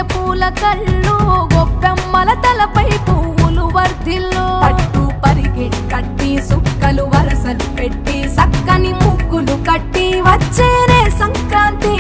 గుచ్చె పూల కళ్ళు గొప్పెమ్మల తలపై పువ్వులు వర్ధిల్లు పట్టు పరిగెట్ కట్టి సుక్కలు వరసలు పెట్టి సక్కని ముగ్గులు కట్టి వచ్చేనే సంక్రాంతి